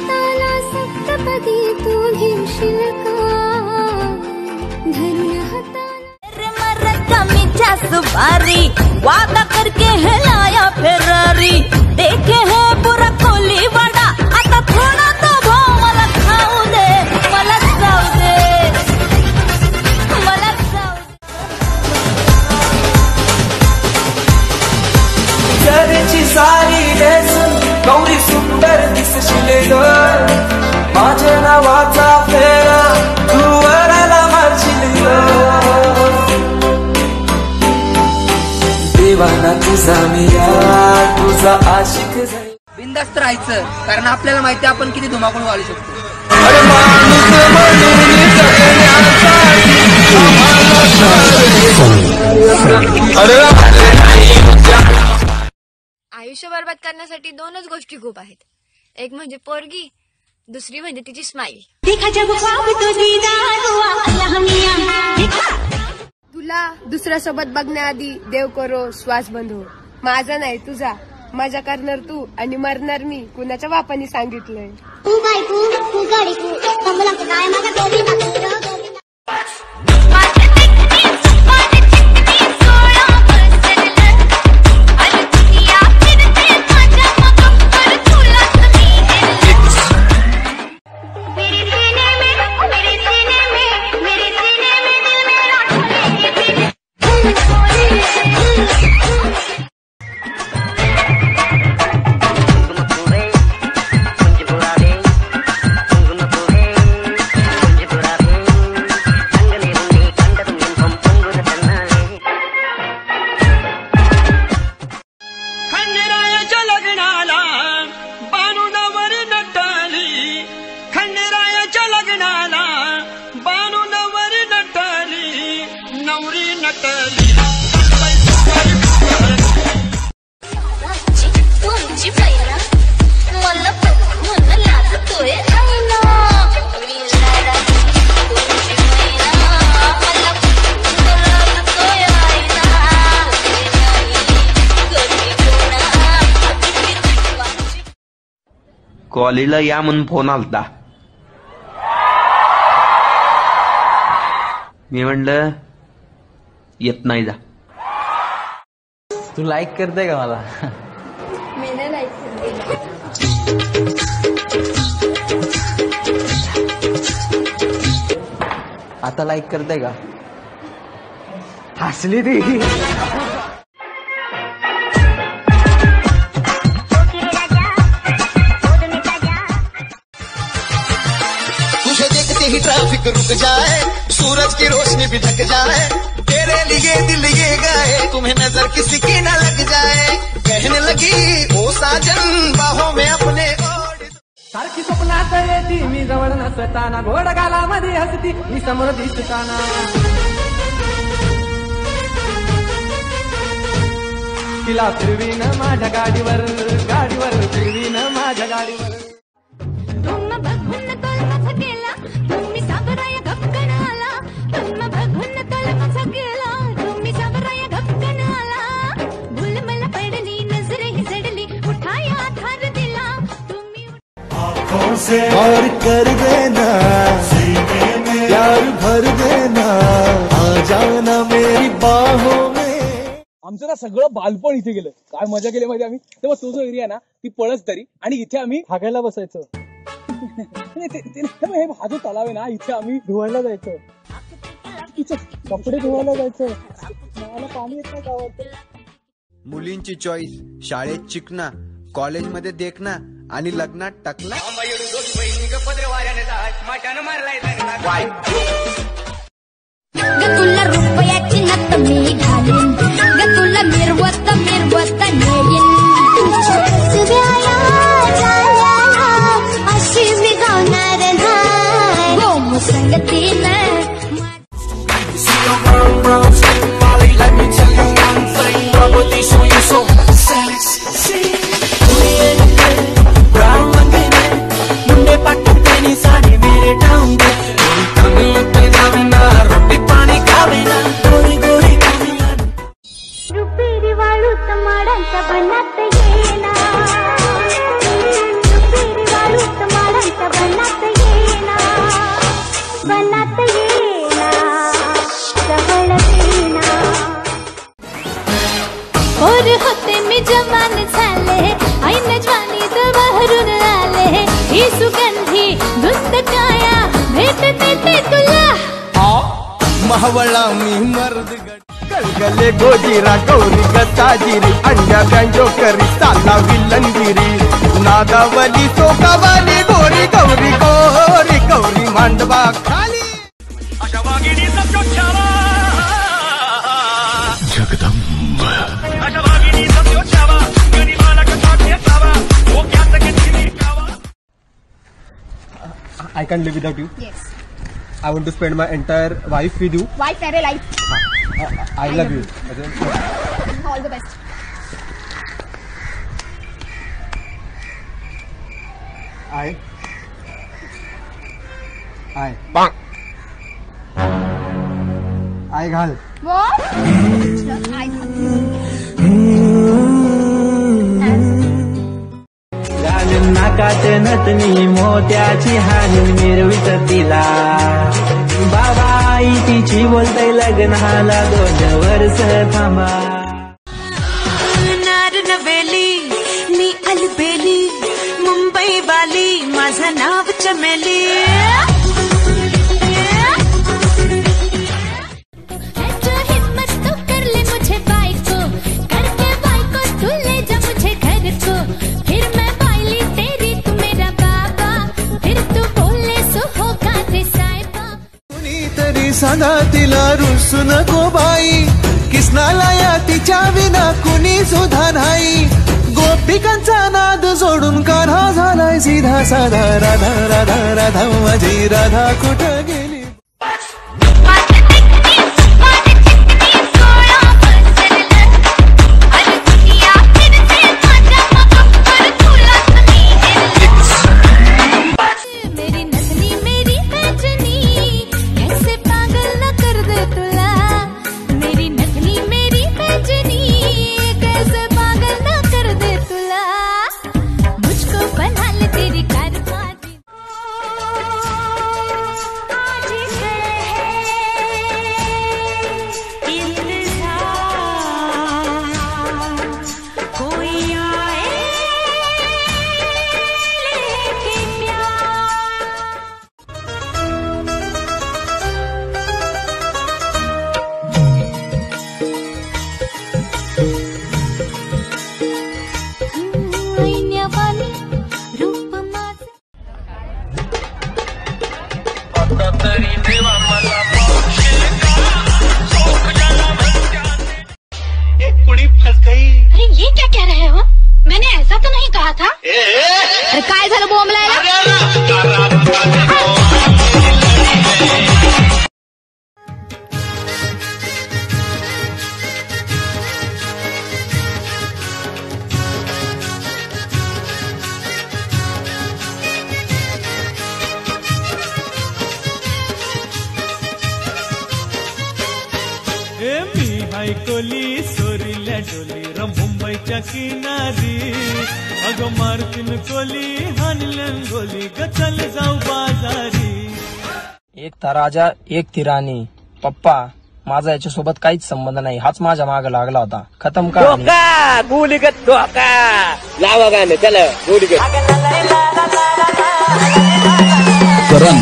हाताला सप्तपदी तू घेशील का धरून हाताला कमीच्या सुपारी वादा करके है लाया फेरारी देखे है बुरा कोली वडा आता थोडा तो भाव मला खाऊ दे मला जाऊ दे मला जाऊ दे जरीची सारी नेसून गौरी सुंदर दिसशील ग माझ्या नावाचा फेरा तू वराला मारशील ग देवाना तुझा मिया तुझा आशिक जाईल बिंदास्त राहायचं कारण आपल्याला माहिती आपण किती धुमाकूळ वाढू शकतो आयुष्य बरबाद करण्यासाठी दोनच गोष्टी खूप आहेत एक म्हणजे पोरगी दुसरी म्हणजे तिची स्माईल तुला दुसऱ्यासोबत बघण्याआधी देव करो श्वास बंद हो माझा नाही तुझा माझा करणार तू आणि मरणार मी कुणाच्या बापाने सांगितलंय कॉलेजला या म्हणून फोन आलता मी म्हणलं येत नाही जा तू लाईक करते का मला मी नाही लाईक करते आता लाईक करते का हसली ती ही ट्रैफिक रुक जाए सूरज की रोशनी भी ढक जाए तेरे लिए दिल ये गाए तुम्हें नजर किसी की न लग जाए कहने लगी ओ साजन बाहों में अपने सारखी स्वप्नात येती मी जवळ नसताना घोड गालामध्ये हसती मी समोर दिसताना तिला फिरवीन माझ्या गाडीवर फिरवीन माझ्या गाडीवर और कर देना प्यार भर देना आ जाना मेरी बाहों में आमचं ना सगळं बालपण इथे गेलं काय मजा केली माहिती आम्ही तेव्हा तो जो एरिया ना ती पळस तरी आणि इथे आम्ही हागायला बसायचो हा जो तलाव आहे ना इथे आम्ही धुवायला जायचो कपडे धुवायला जायचो मला पाणी येत नाही गावात मुलींची चॉईस शाळेत शिकणं कॉलेजमध्ये देखणं आणि लग्नात टाकला तुला रुपयाची नत मी घालीन तुला मिरवत नेईन अशी मी गावणार नाही हो मुसंगतीनं बावळा मी मर्द गलगले गोजीरा गौरी गसाजिरी अंड्या बँजो करी साला विलंगिरी नागावली सोकावाली गोरी गौरी गोरी गौरी मांडवा खाली अशा वागिनीचा चोचावा जगदंब अशा वागिनीचा चोचावा गरीबाला कसा ठेचावा ओक्याचा किती कावा I can't live without you. Yes. I want to spend my entire life with you. Wife and a life. I love you. All the best. I घाल. What? I नाकात नतनी मोत्याची हाणून मिरवित तिला बाबा आई तिची बोलतय लग्नाला 2 वर्ष थांबा नार नवेली मी अलबेली मुंबई वाली माझं नाव चमेली साधा तिला रुसू नको बाई किसनाला या तिच्या विना कुणी सुद्धा नाही गोपिकांचा नाद सोडून कान्हा झालाय सीधा साधा राधा राधा राधा माझी राधा कुठं गेली अरे ये क्या कह रहे हो? मैंने ऐसा तो नहीं कहा था। अरे काय झालं बोंबलायला? मी हायकोली सोरील्या डोली मुंबईच्या किनारी अगं मारतीन कोली हानलन गोली गचल जाऊ बाजारी एक था राजा एक थी राणी पप्पा माझा याच्यासोबत काहीच संबंध नाही हाच माझ्या मागे लागला होता खतम का गुलीगत धोका लावा गाणं चला गुलीगत करण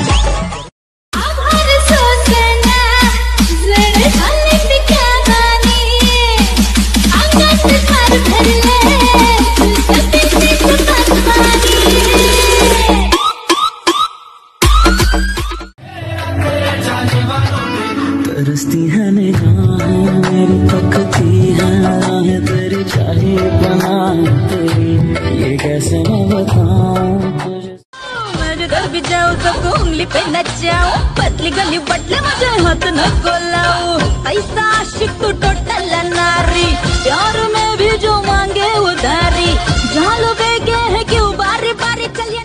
तरसती है निगाहें मेरी तकती है तेरी चाहे बना तेरी ये कैसे मैं बताऊं मेरे घर भी जाओ सबको उंगली पे नचाओ पतली गली बटले मुझे हाथ न कोलाओ ऐसा आशिक तू टोटल नारी प्यार में भी जो मांगे उधारी जहाँ लोग गए हैं क्यों बारी बारी चलिए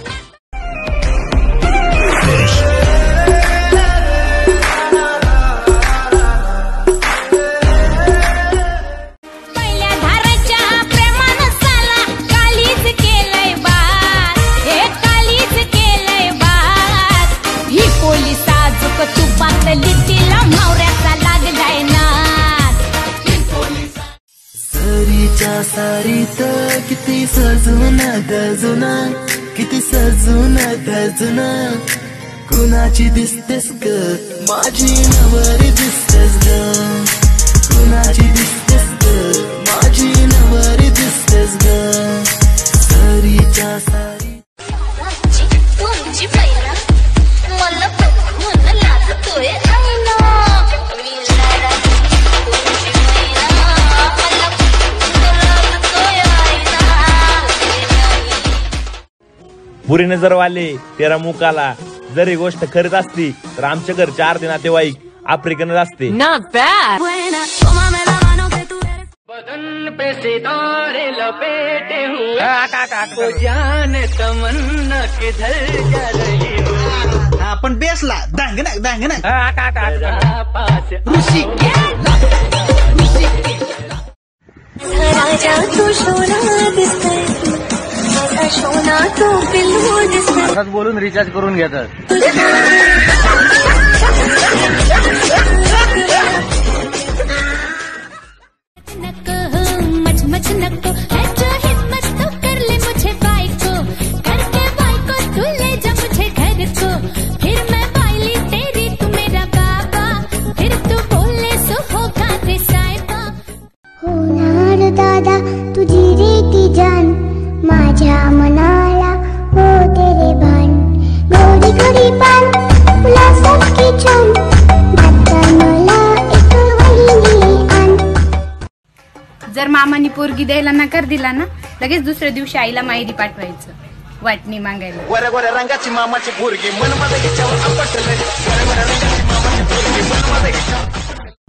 सारी तर किती सजून गजुना किती सजून गजुना कुणाची दिसतेस ग माझी नवरी दिसतेस ग कुणाची दिसतेस ग माझी नवरी दिसतेस ग सरीच्या सारी मला बघून लागतोय बुरी नजर वाले तेरा मुकाला जर ही गोष्ट खरीच असती तर आमच्या घरचे अर्धे नातेवाईक आफ्रिकनच असते. बदन पे सितारे लपेटे हुए जान तमन्ना किधर जा रही हो. आपण बेसला दांगना राजा तू सोना दिसतोय सोना तू पिल्लू दिसतोय बोलून रिचार्ज करून घेतात. मच नको है जो हिम्मत तो कर ले मुझे बाइक को करके बाइक को तू ले जा मुझे घर को फिर मैं बाइली तेरी तू मेरा बाबा फिर तू बोले सो होगा ते साहिबा होणार दादा तुझी रे ती जान माझ्या मनाला हो तेरे भान गोडी गोडी पान तुला सबकी छान आता मला एक वहिनी आण. जर मामानी पोरगी द्यायला नकार दिला ना लगेच दुसऱ्या दिवशी आईला माहेरी पाठवायचं वाटणी मागायला. गोऱ्या गोऱ्या रंगाची मामाची पोरगी मन मध्ये घ्यायच्यावर आपटले गोऱ्या गोऱ्या रंगाची मामाची पोरगी मन मध्ये घ्यायच्यावर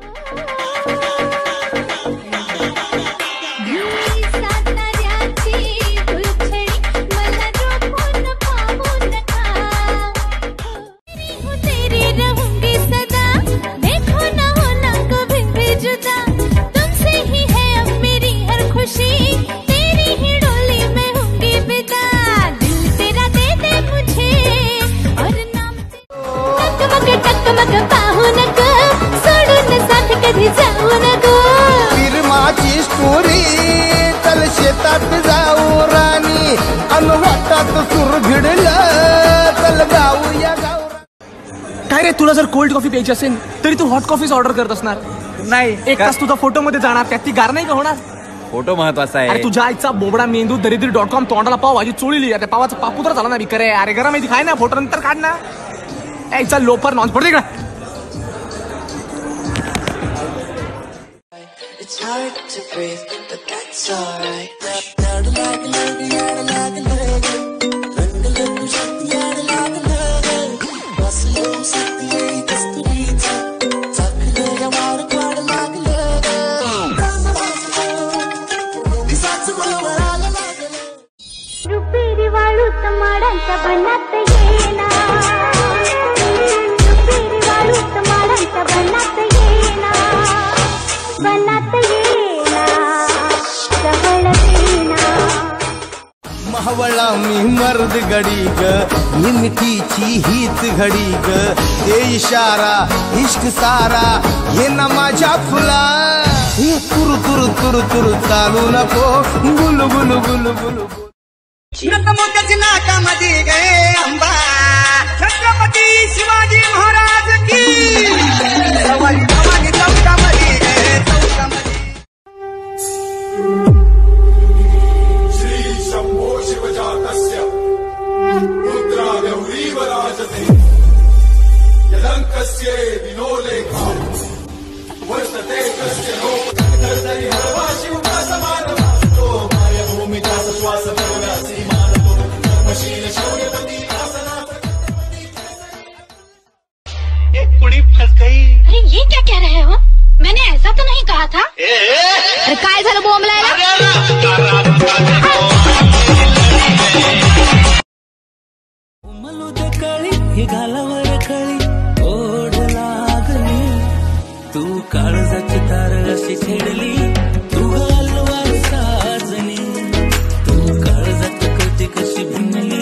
माझी स्टोरी चल शेतात जाऊ राणी अन वाटात सुर भिडलं चल गाऊया गाऊ. काय रे तुला जर कोल्ड कॉफी प्यायची असेल तरी तू हॉट कॉफीच ऑर्डर करत असणार नाही. एक तास तुझा फोटो मध्ये जाणार त्यात ती गार नाही का होणार. फोटो महत्वाचा आहे. अरे तुझ्या आईचा बोबडा मेंदू दरिद्री.com तोंडाला पाव भाजी चोळली त्या पावाचा पापुत्रा झाला ना बिकरे. अरे गरम माहिती खाय ना फोटो नंतर काढ ना. आईचा लोपर नॉन पडते का. It's hard to breathe, but that's alright. रुपेरी वाळूत माडांच्या बनात येना रुपेरी वाळूत माडांच्या बनात येना बनात येना जवळ येना. महवळा मी मर्द गडी ग हिमतीची हीच घडी ग ते इशारा इश्क सारा हे ना माझ्या फुला हे तुरु तुरु तुरु तुरु चालू नको गुलू गुलू गुलू गुलू. नतमोक्याची नाकामध्ये गे अंबा छत्रपती शिवाजी महाराज की सवारी सवारी चौकामध्ये गे चौकामध्ये. श्री शंभो शिवजातस्य रुद्रा गौरीव राजते यलंकस्य विनोलेखा वर्तते कस्य लोक कर्तरि हरवा शिवका समान तो माया भूमिका श्वास परव्यासी मानतो धर्मशील शौर्यवती आसनात एक कुड़ी फंस गई. अरे ये क्या कह रहे हो मैंने ऐसा तो नहीं कहा था. अरे काय झालं बोंबलायला. उमलू दे कळी ही गालावर कळी ओढ लागली तू काळजाची तार अशी छेडली तू गालवार साजली तू काळजात कळती कशी भिनली.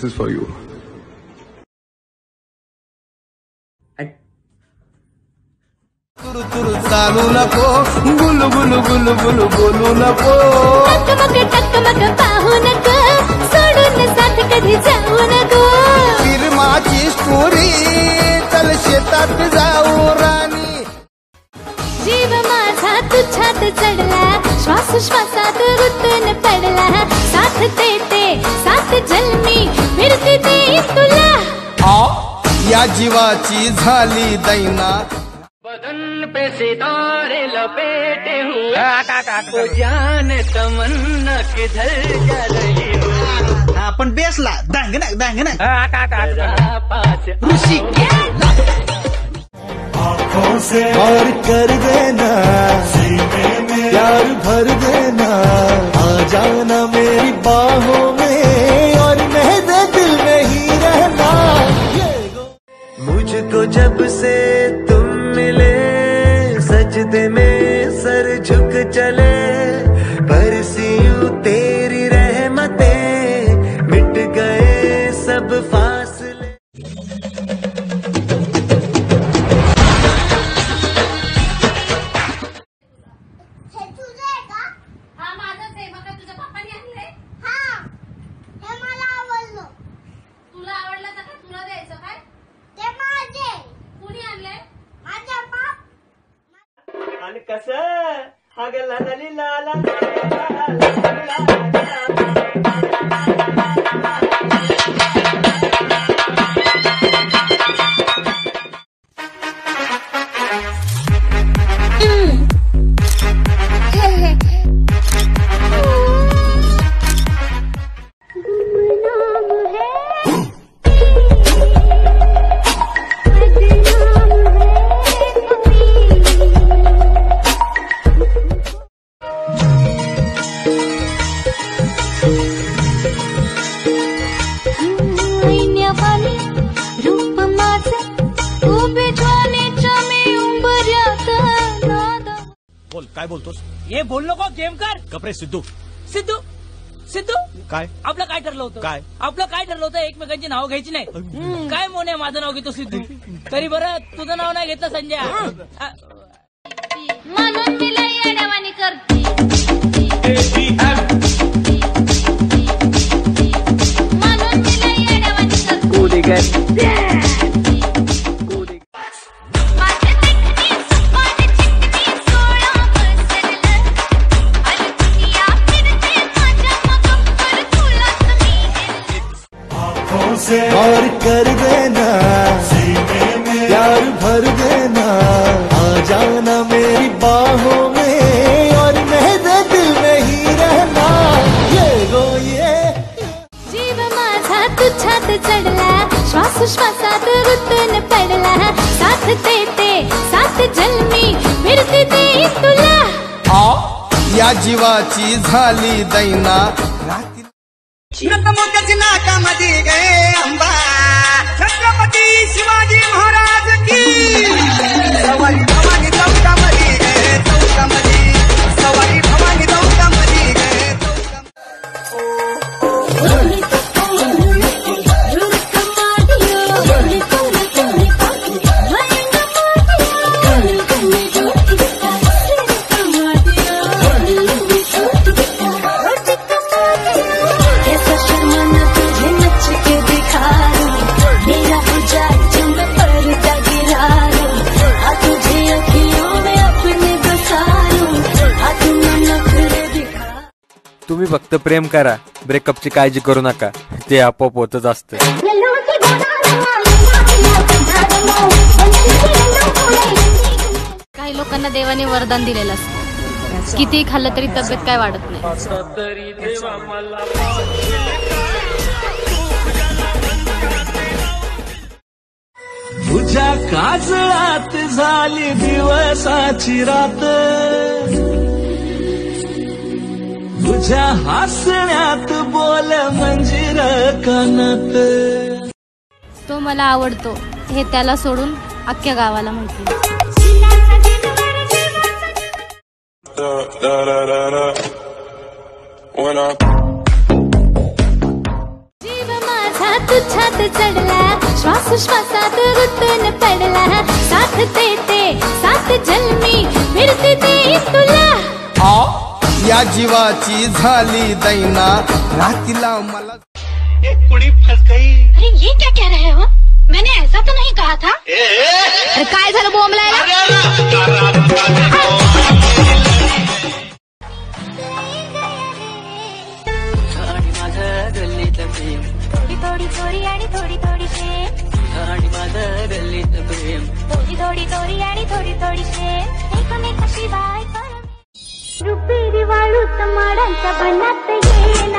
is for you. तुरु तुरु चालू नको, गुलू गुलू गुलू गुलू बोलू नको. टकमक पाहू नको, सोडून साथ कधी जाऊ नको. फिरमाची स्टोरी, चल शेतात जाऊ राणी. जीव माझा तुझ्यात चढला, श्वास श्वासात रुतून पडला. साथ देते साथ जन्मी, फिरते ते तुला. या जीवाची झाली दैना. बदन पे सितारे लपेटे हुए, वो जान तमन्ना किधर जा रही हो. आपण बेसला दांगना दांगना ऋषी आँखों से और कर देना, सीने में प्यार भर देना. आ जाना मेरी बाहों में और मेरे दिल में ही रहना. मुझको जब से तुम मिले, सजदे में सर झुक चले. बरसी यूं तेरी रहमतें, मिट गए सब फासले. आणि कसं अगं लाली लाला. रूप माझे उभे ज्वालेच्या मी उंबऱ्यात नाद. बोल काय बोलतोस? हे बोल नको, गेम कर. कपरे सिद्धू. सिद्धू सिद्धू काय आपलं काय ठरलं होतं? काय आपलं काय ठरलं होतं? एकमेकांची नाव घ्यायची नाही. काय मोने माझं नाव घेतो सिद्धू? तरी बरं तुझं नाव नाही घेतलं संजय. म्हणून तिला येड्यावानी करते. म्हणून तिला येड्यावानी करते. आँखों से और कर देना, सीने में प्यार भर देना. आ जाना मेरी बाहों में और मेरे दिल में ही रहना. ये गो ये जीव माझा तुझ्यात चढला, श्वास श्वासात रुतून पडला. साथ देते साथ जन्मी, फिरते ते तुला. या जीवाची झाली दैना. नतमोक्याची नाकामध्ये गए अंबा. छत्रपती शिवाजी महाराज की. सवारी भवानी चौकामध्ये गए, चौकामध्ये सवारी भवानी चौकामध्ये गए. तुम्ही फक्त प्रेम करा, ब्रेकअपची काळजी करू नका, ते आपोआप होतच असतं. काही लोकांना देवाने वरदान दिलेलं असतं, कितीही खाल्लं तरी तब्येत काय वाढत नाही. तुझ्या काजळात झाली दिवसाची रात, तुझ्या हसण्यात बोल मंजिर कानात. तो मला आवडतो हे त्याला सोडून अख्ख्या गावाला माहिती. जीव माझा तुझ्यात चढला, श्वास श्वासात गुंतून पडला, साथ देते साथ जन्मी फिरते ते तुला. या जीवाची झाली दैना, रातीला मला एक कुड़ी फंस गई. अरे ये क्या कह रहे हो? मैंने ऐसा तो नहीं कहा था. अरे काय झालं बोंबलायला? थोडी थोडी चोरी आणि थोडी थोडी शेम, आणि माझं गल्लीत प्रेम, थोडी थोडी चोरी आणि थोडी थोडी शेम, एकमेकाशी बाय रुपेरी वाळूत माडांच्या बनात येना,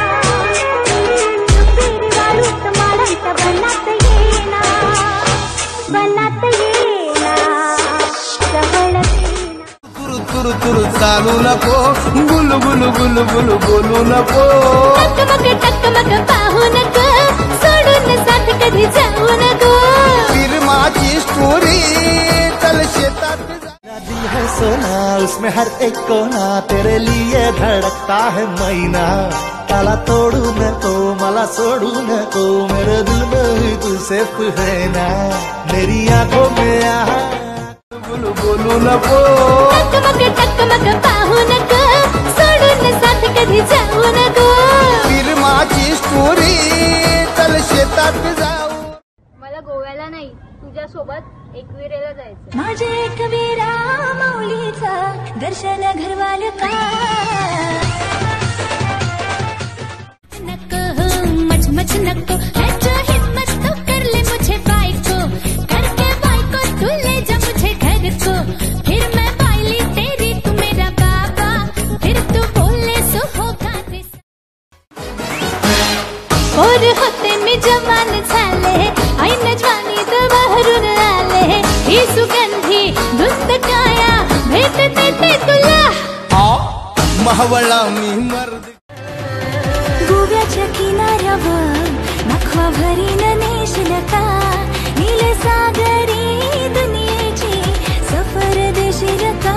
रुपेरी वाळूत माडांच्या बनात येना, बनात येना, जवळ तुरु तुरु तुरु चालू नको, गुलू गुलू गुलू गुलू बोलू नको, टकमक पाहू नको, सोडून साथ कधी जाऊ नको. फिल्माची स्टोरी चल शेतात दिल है सोना, उसमें हर एक कोना तेरे लिए धड़कता है मैना. काला तोड़ू नको, मला सोडू नको, मेरे दिल में ही तू सिर्फ है ना. मेरी आंखों में आ बोलू बोलू नको, टकमक पाहू नको, सोडून साथ कधी जाऊ नको. फिल्माची स्टोरी चल शेतात जाऊ. मला गोव्याला नाही, तुझ्यासोबत एकविरेला जायचं. माझे एकविरा माऊलीचा दर्शन घरवाल का. नको मच मच नको, है जो हिम्मत तो कर ले मुझे बाइको, करके बाइको तू ले जा मुझे घर को. फिर मैं बाइली तेरी तू मेरा बाबा, फिर तू बोले सो होगा रे. और होते मी जवान झाले, ऐन जवानी तर बाहेरून आले, ही सुगंधी दुस्त काया भेटते ते तुला. महवळा मी मर्द गोव्याच्या किनाऱ्यावर नखवा भरीन नेशल का, नील सागरी दुनियेची सफर देशील का.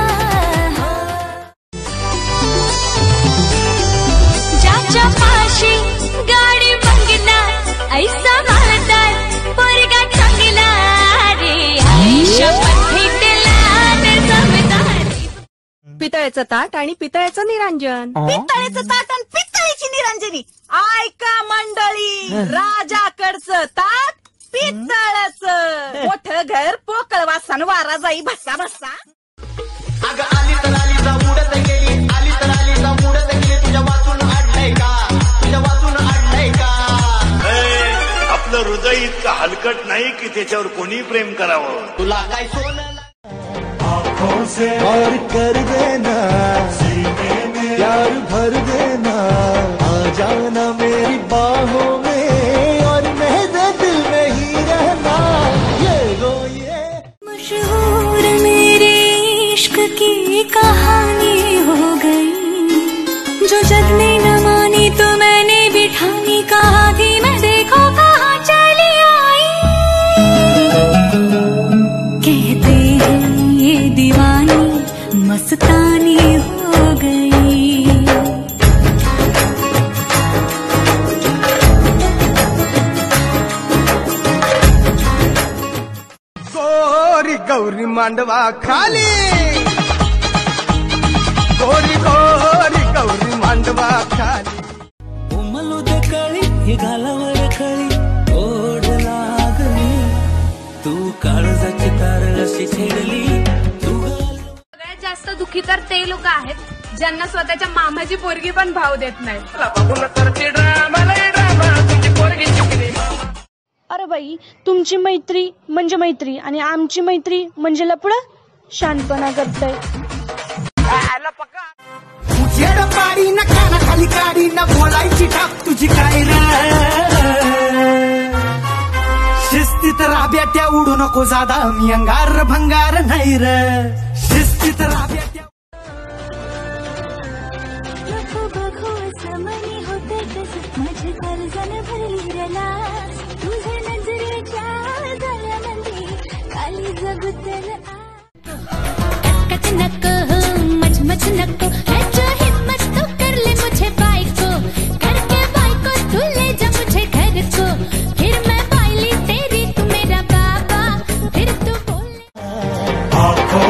ज्याच्या पाशी गाडी बंगला, ऐसा मालदार पोरगा चांगला रे, आयुष्य भेटला ते समजदार. पितळेचं ताट आणि पितळेचं निरांजन. पितळेचं ताट आणि पितळेची निरांजनी. ऐका मंडळी, राजाकडचं ताट पितळचं, मोठं घर पोकळ वासन वारा जाई भस्सा भस्सा. अगं आली तर आली जा उडत गेली, आली तर आली जा उडत गेली, तुझ्या वाचून अडलंय का, तुझ्या वाचून अडलंय का. आपलं हृदय इतकं हलकट नाही की त्याच्यावर कोणी प्रेम करावं. तुला काय सोनं और कर देना, प्यार भर देना, आ जाना मेरी बाहों में, और मेरे दिल में ही रहना. ये लो ये मशहूर मेरे इश्क की कहानी हो गई, जो जग ने न मानी तो मैंने भी ठानी, कहा थी मैं देखो कहाँ चली आई. कहते हैं ये दीवानी मस्तानी हो गई. गोरी गौरी मांडवा खाली, गोरी गोरी गौरी मांडवा खाली. उमलू दे कळी ही घालावर खळी, ओढ लागली तू काळजाची तार अशी छेडली. सगळ्यात जास्त दुखी तर ते लोक आहेत ज्यांना स्वतःच्या मामाची पोरगी पण भाव देत नाही. अरे बाई, तुमची मैत्री म्हणजे मैत्री आणि आमची मैत्री म्हणजे लपडं. शानपणा करताय. पाडी ना खाना खाली काढी ना बोलायची टाप तुझी काय रे. शिस्तीत राब्याट्या उडू नको जादा, मी अंगार भंगार नाही रे. शिस्तीत राब्याट्या नको बघू समनी होते कसं, माझे कर्जन भरलेला, तुझ्या नजरेच्या झाल्यामध्ये खाली जगतल. कच नको मच मच नको, है जो हिम्मत तो कर ले मुझे बाइको, करके बाइको तू ले जा मुझे घर को.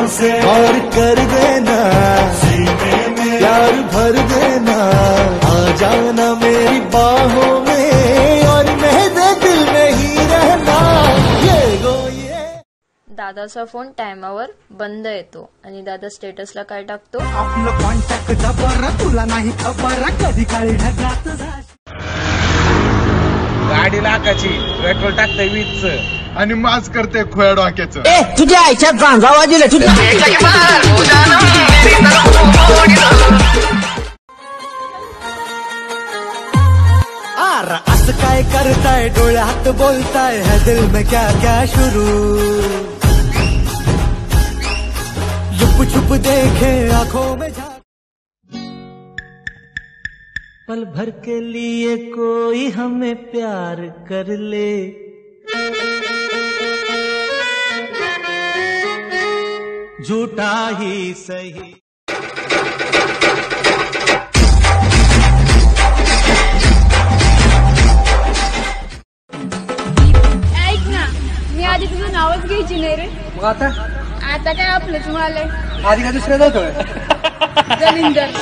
से और कर देना सीने में प्यार भर देना, आ जाना मेरी बाहों में और मेरे दिल में ही रहना। ये गो ये दादाचा फोन टायमावर बंद येतो आणि दादा स्टेटसला काय टाकतो, आपलं कॉन्टॅक्ट जबर, तुला नाही खबर कधी काळी ढगात गाडी लाखाची, पेट्रोल टाकतंय 20 आणि माज करते खोया डोक्याचं. तुझ्या आईच्या गांजा वाजले असं काय करताय, डोळ्यात बोलताय, है दिल में क्या क्या शुरू, छुप छुप देखे आंखों में झांक। पल भर के लिए कोई हमें प्यार कर ले, झूठा ही सही। ऐक ना, मी आधी तुझं नावच घ्यायची नाही रे. मग आता काय आपलंच मला आधी का दुसऱ्या जातोय जलिंदर.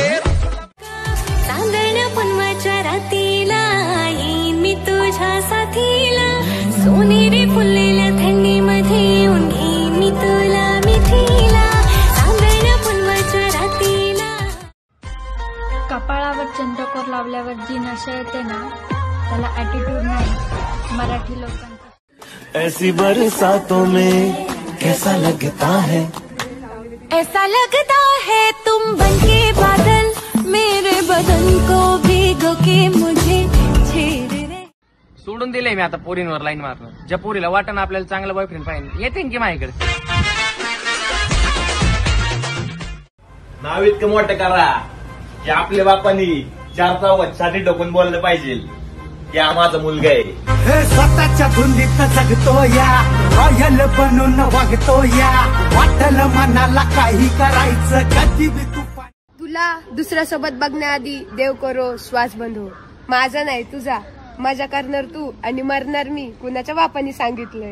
चांदण्या पुनवाच्या रातीला येईन मी तुझ्या साथीला, सोनेरी फुललेल्या थंडीमध्ये येऊन घेईन मी तुला मिठीला, चांदण्या पुनवाच्या रातीला. कपाळावर चंद्रकोर लावल्यावर जी नशा येते ना, त्याला ऍटिट्यूड नाही, मराठी लोकांचा. ऐसी बरसातों में कैसा लगता है, ऐसा लगता है तुम बनके बादल, मेरे बदन को भिगो के मुझे छेड़ रे. सोडून दिले मी आता पोरींवर लाईन मारणं. ज्या पोरीला वाटण आपल्याला चांगला बॉयफ्रेंड पाहिजे, येते की माझ्याकडे. नाव इतकं मोठं करा की आपल्या बापानी 4 चौघात साठी डोकून बोललं पाहिजे की हा माझा मुलगा आहे. हे स्वतःच्या धुंदीत जगतो या, रॉयल बनून वागतो या, वाटलं मनाला काही करायचं कधी बी तू. तुला दुसऱ्यासोबत बघण्याआधी देव करो श्वास बंद हो. माझा नाही तुझा, मजा करणार तू आणि मरणार मी, कुणाच्या बापानी सांगितलंय.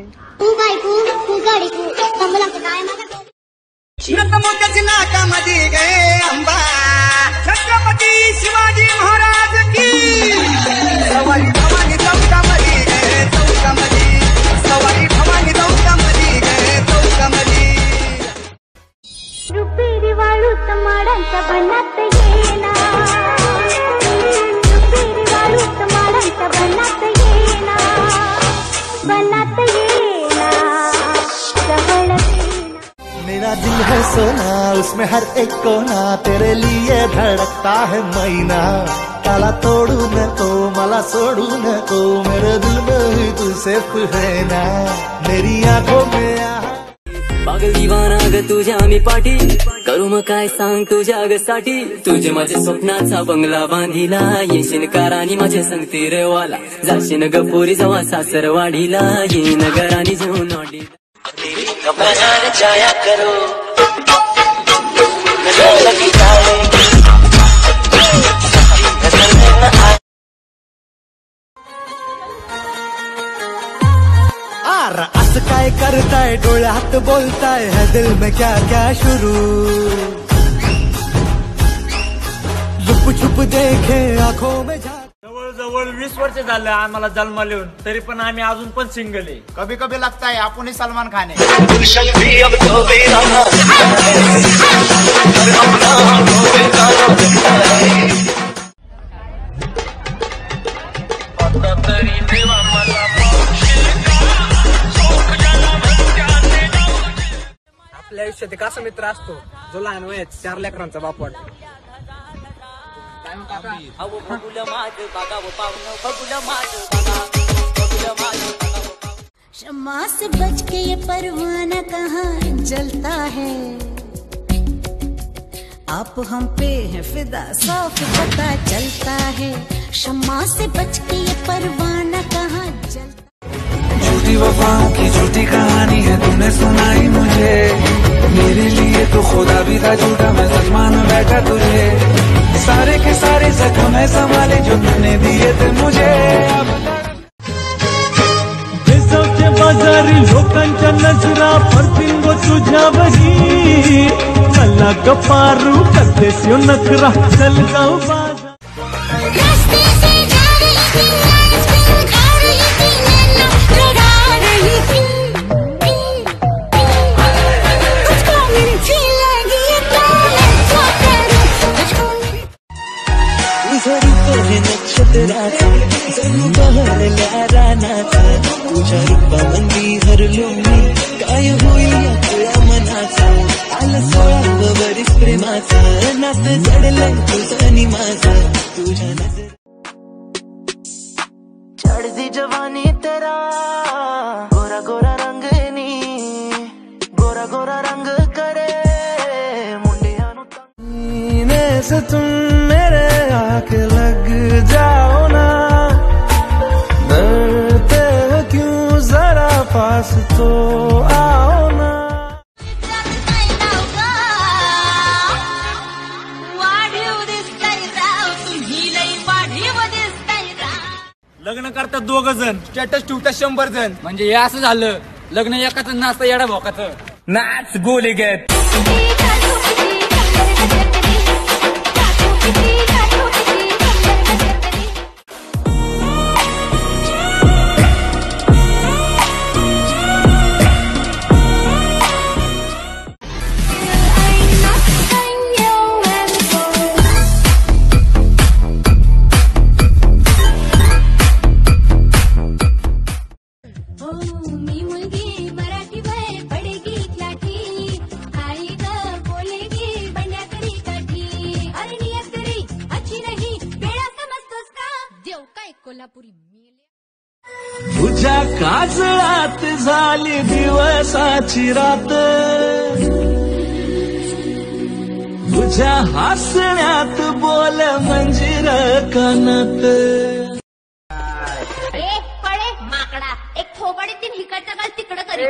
नतमोत्याची नाकामध्ये गे अंबा, छत्रपती शिवाजी महाराज की. सवारी भवानी चौकामध्ये गे चौकामध्ये, सवारी भवानी चौकामध्ये गे चौकामध्ये. रुपेरी वाळूत माडांच्या बनात येना, रुपेरी वाळूत माडांच्या बनात येना, बनात येना, जवळ मेरा दिल है सोना, उसमें हर एक कोना तेरे लिए धड़कता है मैना, ताला तोड़ू नको मला सोडू नको, मेरे दिल में ही तू सिर्फ है ना, मेरी आंखों में पागल दीवाना ग तुझ्या मी पाठी, करू मग काय सांग तुझ्या ग साठी, तुझे माझ्या स्वप्नाचा बंगला बांधिला, येशील कारानी माझ्या संगती रेवाला, जाशील ग पोरी जवा सासरवाडीला, ये नगरानी जेवून वाडी जाया करो लगी जाए. असं काय करताय, डोळ्यात बोलताय, है दिल में क्या क्या शुरू, छुप छुप देखे आंखों में झांक. जवळ 20 वर्ष झालं आम्हाला जन्माला येऊन, तरी पण आम्ही अजून पण सिंगल आहे. कभी कभी लगता है आपणही सलमान खान है. आपल्या आयुष्यात एक असा मित्र असतो जो लहान वयात 4 लेकरांचा बाप वाटतो. शम्मा से बच के ये परवाना कहाँ जलता है, आप हम पे है फिदा साफ पता चलता है, शम्मा से बच के ये परवाना कहाँ जलता. झूठी वफाओं की झूठी कहानी है तूने सुनाई मुझे, मेरे लिए तो खुदा भी था झूठा, मैं सच मान बैठा तुझे, सारे के सारे जख्म है संभाले जो तूने दिए थे मुझे. बाजारी लोकांच्या नजरा पडतील व तुझ्यावरी, कपारू कदे से नखरा चल गाँव बाजार रास्ते से जा रही थी आइसक्रीम खा रही थी नैना लगा रही थी तुझको मिर्ची लगी तो मैं क्या करूं तुझको झरी तोहे नक्षत्राचा जणू बहरल्या रानाचा तुझ्या रूपामंदी हरलो मी काय होईल या मनाचा आलं 16 वरीस प्रेमाचं नात जडलं तुझं आणि माझं तुझ्या नजर चढ़ती जवानी तेरा गोरा गोरा रंगनी गोरा गोरा रंग करे मुंडिया सीने से तुम मेरे आके लग जाओ ना डरते हो क्यों जरा पास तो आओ ना लग्न करतात 2 जण स्टेटस ठेवतात 100 जण म्हणजे हे असं झालं लग्न एकाच नाचतं येडा भोकाचं नाच गोली घेत मी मुलगी मराठी बाहेर पडेगी लाठी आई ग बोलेगी बंड्याकडी काठी अरे नियत रे अच्छी नाही बेळा समजतोस का देव काय कोल्हापुरी मेले तुझ्या काजळात झाली दिवसाची रात तुझ्या हसण्यात बोल मंजिर कानात एक थोबाडी तीन हिकडचा काल तिकडं करी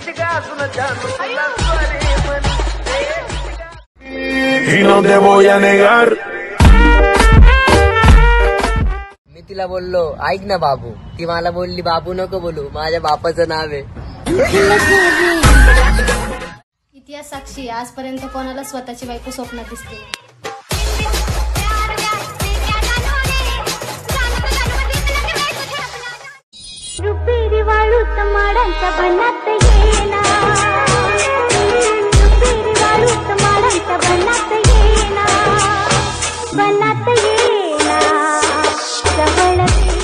y no te voy a negar मी तिला बोललो ऐक ना बाबू ती मला बोलली बाबू नको बोलू माझ्या बापाचं नाव आहे इतिहास साक्षी आजपर्यंत कोणाला स्वतःची बायको स्वप्नात दिसते रुपेरी वाळूत माडांच्या बनात येना रुपेरी वाळूत माडांच्या बनात येना जवळ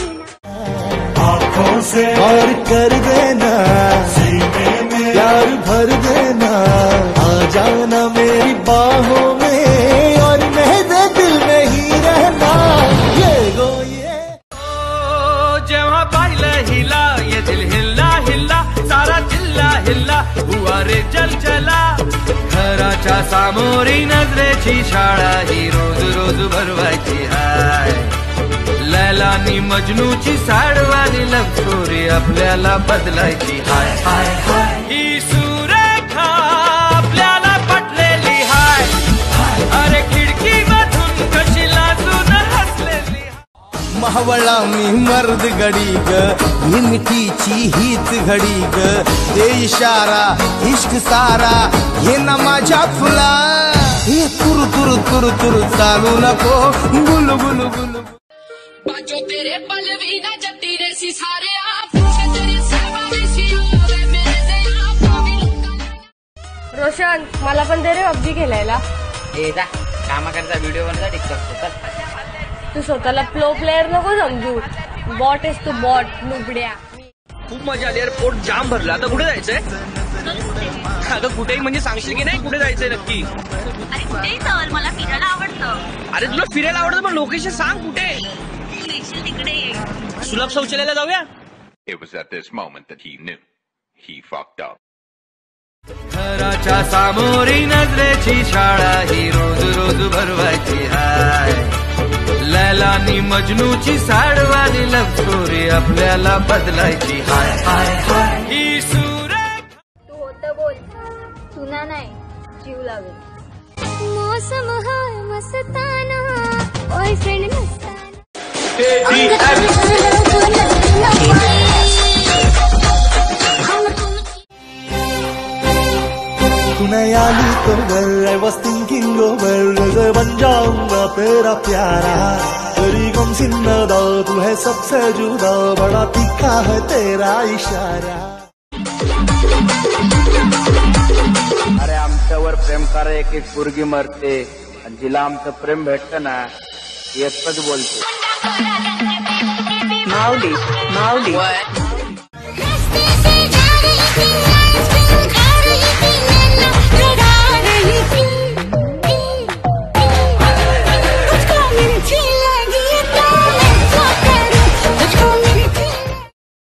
आँखों से और कर देना सीने में प्यार भर देना आ जाना मेरी बाहों में और मेरे दिल में ही रहना ये गो ये जेव्हा पाहिलं हिला ये दिल हिल्ला हिल्ला सारा जिल्हा हिल्ला हुआ रे चल चला घराच्या सामोरी नजरेची शाळा ही रोज रोज भरवायची हाय लैलानी मजनूची साडवानी लव स्टोरी आपल्याला बदलायची हाय हाय हाय ही सुरेखा आपल्याला पटलेली हाय अरे खिडकी मधून कशी लाजून हसलेली मावळा मी मर्द घडी ग ही मिठीची हीच घडी ग ते इशारा इश्क सारा हे ना माझ्या फुला हे तुरु तुरु तुरु तुरु चालू नको गुलू गुलू गुलू बाजो तेरे पल भी ना जती रे सिसारे आप तेरे सवारे सियोरे मेरे से आप रोशन मला पण दे रे पबजी खेळायला ए जा कामा करता व्हिडिओ बनवता टिकटॉक तू स्वतःला प्रो प्लेअर नको समजू बॉट आहेस तू बॉट नुबड्या खूप मजा आली यार पोट जाम भरलं आता कुठे जायचंय अगं कुठेही म्हणजे सांगशील की नाही कुठे जायचंय नक्की अरे कुठेही चल मला फिरायला आवडतं अरे तुला फिरायला आवडतं पण लोकेशन सांग कुठे तिकडे सुलभ शौचालयाला जाऊया It was at this moment that he knew he fucked up. घराच्या सामोरी नजरेची शाळा ही रोज रोज भरवायची हाय लैलानी मजनूची साडवानी लव स्टोरी आपल्याला बदलायची हाय हाय हाय ही तू होतं बोल चुना नाही जीव लावेल मौसम हाय मस्ताना बॉयफ्रेंड नसताना तू नहीं आली तो well, I was thinking over, जैसे बन जाऊंगा तेरा प्यारा। तेरी गम सिन्नदा तू है सबसे जुदा, बड़ा तीखा है तेरा इशारा। अरे आमच्यावर प्रेम करा एक एक पोरगी मरते, आणि जिला आमचं प्रेम भेटतं ना एकच बोलते माऊली माऊली। रास्ते से जा रही थी